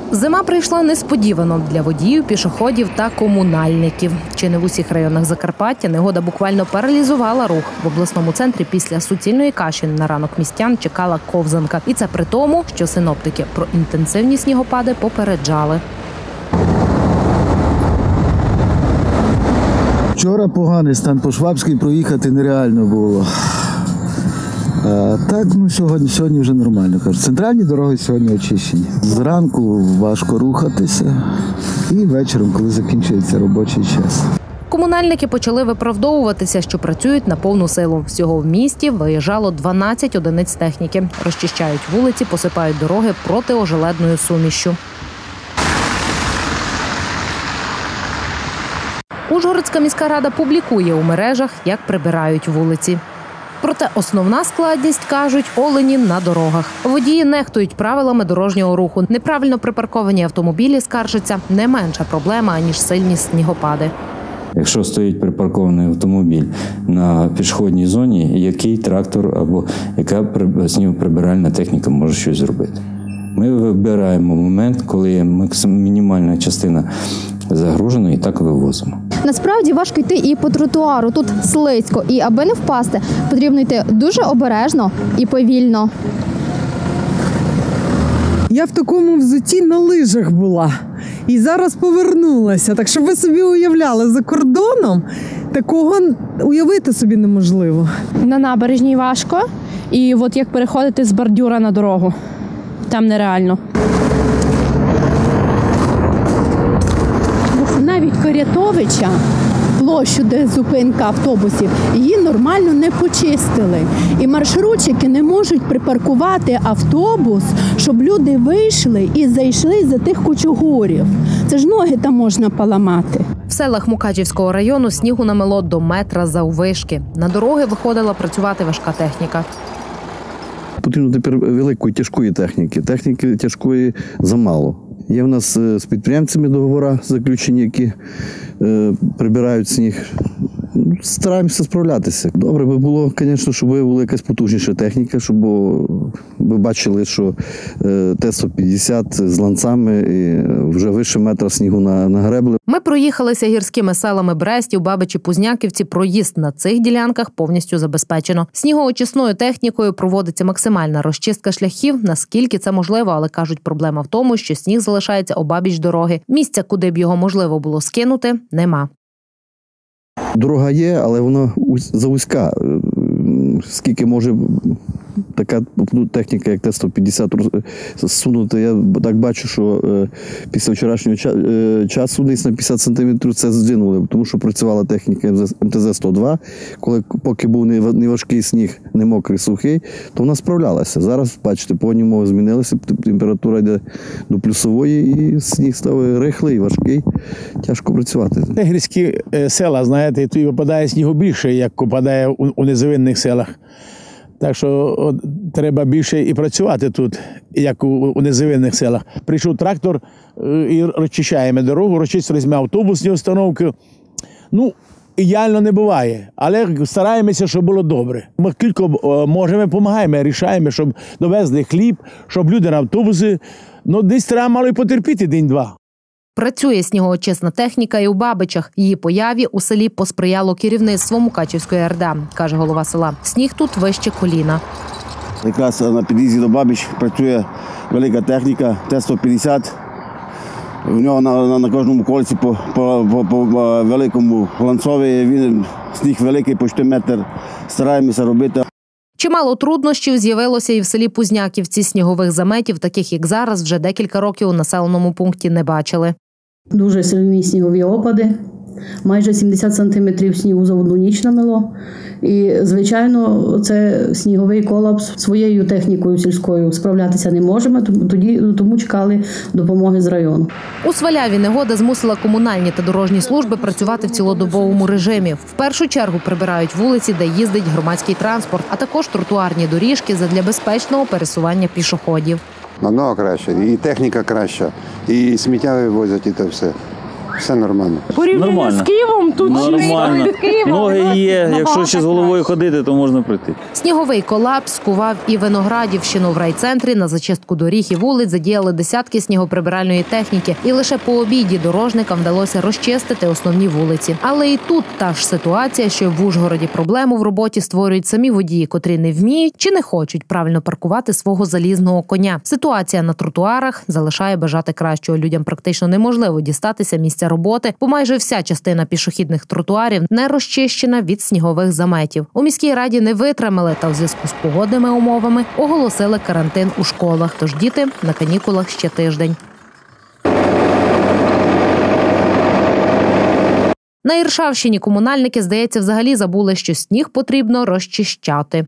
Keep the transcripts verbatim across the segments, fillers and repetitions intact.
Зима прийшла несподівано для водіїв, пішоходів та комунальників. Чи не в усіх районах Закарпаття негода буквально паралізувала рух. В обласному центрі після суцільної каші на ранок містян чекала ковзанка. І це при тому, що синоптики про інтенсивні снігопади попереджали. Вчора поганий стан, по Швабській проїхати нереально було. А так, ну сьогодні, сьогодні вже нормально, кажуть. Центральні дороги сьогодні очищені. Зранку важко рухатися і вечором, коли закінчується робочий час. Комунальники почали виправдовуватися, що працюють на повну силу. Всього в місті виїжджало дванадцять одиниць техніки. Розчищають вулиці, посипають дороги протиожеледною сумішшю. Ужгородська міська рада публікує у мережах, як прибирають вулиці. Проте основна складність, кажуть, олені на дорогах. Водії нехтують правилами дорожнього руху. Неправильно припарковані автомобілі, скаржаться, не менша проблема, аніж сильні снігопади. Якщо стоїть припаркований автомобіль на пішохідній зоні, який трактор або яка снігоприбиральна техніка може щось зробити? Ми вибираємо момент, коли мінімальна частина загружена, і так вивозимо. Насправді важко йти і по тротуару, тут слизько, і аби не впасти, потрібно йти дуже обережно і повільно. Я в такому взутті на лижах була і зараз повернулася. Так щоб ви собі уявляли, за кордоном такого уявити собі неможливо. На набережній важко, і от як переходити з бордюра на дорогу, там нереально. Навіть Корятовича, площу, де зупинка автобусів, її нормально не почистили. І маршрутчики не можуть припаркувати автобус, щоб люди вийшли і зайшли за тих кучугурів. Це ж ноги там можна поламати. В селах Мукачівського району снігу намело до метра заввишки. На дороги виходила працювати важка техніка. Потрібно тепер великої тяжкої техніки. Техніки тяжкої замало. Є в нас з підприємцями договори заключені, які е, прибирають сніг. Стараємося справлятися. Добре би було, звісно, щоб була якась потужніша техніка, щоб ви бачили, що е, Т сто п'ятдесят з ланцами і вже вище метра снігу нагребли. Ми проїхалися гірськими селами Брестів, Бабичі, Пузняківці. Проїзд на цих ділянках повністю забезпечено. Снігоочисною технікою проводиться максимальна розчистка шляхів, наскільки це можливо, але, кажуть, проблема в тому, що сніг залишається обабіч дороги. Місця, куди б його можливо було скинути, нема. Дорога є, але вона завузька. Скільки може така техніка, як Т сто п'ятдесят, сунути, я так бачу, що після вчорашнього часу десь на п'ятдесят сантиметрів це здвинули, тому що працювала техніка Ем Те Зет сто два, коли поки був не важкий сніг, не мокрий, сухий, то вона справлялася. Зараз, бачите, погодні умови змінилися, температура йде до плюсової, і сніг став рихлий, важкий, тяжко працювати. Гірські села, знаєте, тут випадає снігу більше, як випадає у низовинних селах. Так що от, треба більше і працювати тут, як у, у низовинних селах. Прийшов трактор і розчищаємо дорогу, розчистили автобусні установки. Ну, ідеально не буває, але стараємося, щоб було добре. Ми кілька можемо, допомагаємо, рішаємо, щоб довезли хліб, щоб люди на автобуси, ну, десь треба мало і потерпіти день-два. Працює снігоочисна техніка і у Бабичах. Її появі у селі посприяло керівництво Мукачівської Ер Де, каже голова села. Сніг тут вище коліна. Якраз на під'їзді до Бабич працює велика техніка Т сто п'ятдесят. У нього на, на, на кожному колесі по, по, по, по великому ланцові. Він сніг великий, почти метр. Стараємося робити. Чимало труднощів з'явилося і в селі Пузняківці. Снігових заметів, таких як зараз, вже декілька років у населеному пункті не бачили. Дуже сильні снігові опади. Майже сімдесят сантиметрів снігу за одну ніч намело. І, звичайно, це сніговий колапс. Своєю технікою сільською справлятися не можемо, тоді, тому чекали допомоги з району. У Сваляві негода змусила комунальні та дорожні служби працювати в цілодобовому режимі. В першу чергу прибирають вулиці, де їздить громадський транспорт, а також тротуарні доріжки задля безпечного пересування пішоходів. Намного краще, і техніка краща, і сміття вивозять, і те все. Все нормально. Порівняно з Києвом Кругом тут нормально. Ноги є, якщо ще з головою ходити, то можна пройти. Сніговий колапс скував і Виноградівщину. В райцентрі на зачистку доріг і вулиць задіяли десятки снігоприбиральної техніки. І лише по обіді дорожникам вдалося розчистити основні вулиці. Але і тут та ж ситуація, що в Ужгороді проблему в роботі створюють самі водії, котрі не вміють чи не хочуть правильно паркувати свого залізного коня. Ситуація на тротуарах залишає бажати кращого. Людям практично неможливо дістатися місця роботи, бо майже вся частина пішохідних тротуарів не розчищена від снігових заметів. У міській раді не витримали та у зв'язку з погодними умовами оголосили карантин у школах. Тож діти на канікулах ще тиждень. На Іршавщині комунальники, здається, взагалі забули, що сніг потрібно розчищати.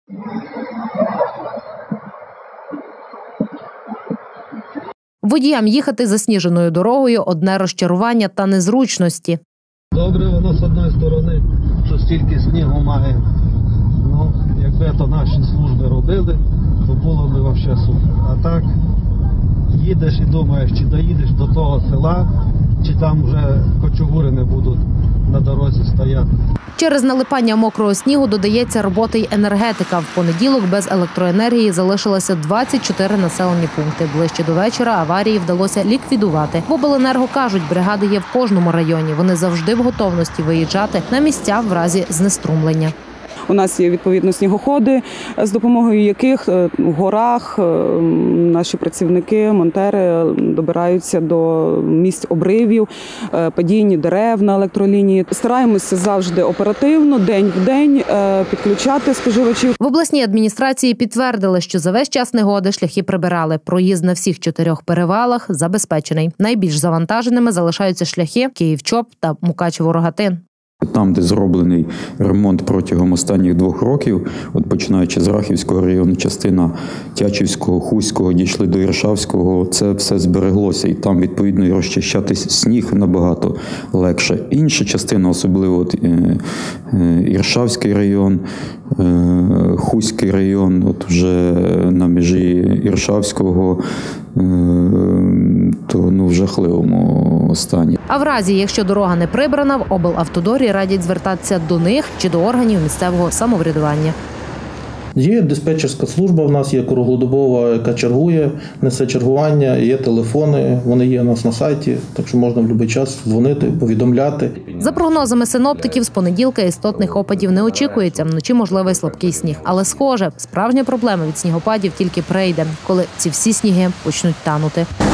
Водіям їхати засніженою дорогою – одне розчарування та незручності. Добре воно з одної сторони, що стільки снігу має. Ну, якби то наші служби робили, то було б взагалі супер. А так, їдеш і думаєш, чи доїдеш до того села, чи там вже кочугури не будуть на дорозі стояти. Через налипання мокрого снігу додається робота й енергетика. В понеділок без електроенергії залишилося двадцять чотири населені пункти. Ближче до вечора аварії вдалося ліквідувати. В обленерго кажуть, бригади є в кожному районі. Вони завжди в готовності виїжджати на місця в разі знеструмлення. У нас є відповідно снігоходи, з допомогою яких в горах наші працівники, монтери добираються до місць обривів, падіння дерев на електролінії. Стараємося завжди оперативно, день в день підключати споживачів. В обласній адміністрації підтвердили, що за весь час негоди шляхи прибирали. Проїзд на всіх чотирьох перевалах забезпечений. Найбільш завантаженими залишаються шляхи Київ-Чоп та Мукачево-Рогатин. Там, де зроблений ремонт протягом останніх двох років, от починаючи з Рахівського району, частина Тячівського, Хуського, дійшли до Іршавського, це все збереглося. І там, відповідно, і розчищати сніг набагато легше. Інша частина, особливо от, е, е, Іршавський район, е, Хуський район, от вже на межі Іршавського, е, то ну, в жахливому стані. А в разі, якщо дорога не прибрана, в облавтодорі радять звертатися до них чи до органів місцевого самоврядування. Є диспетчерська служба, в нас є круглодобова, яка чергує, несе чергування, є телефони, вони є у нас на сайті, так що можна в будь-який час дзвонити, повідомляти. За прогнозами синоптиків, з понеділка істотних опадів не очікується, вночі можливий слабкий сніг. Але схоже, справжня проблема від снігопадів тільки прийде, коли ці всі сніги почнуть танути.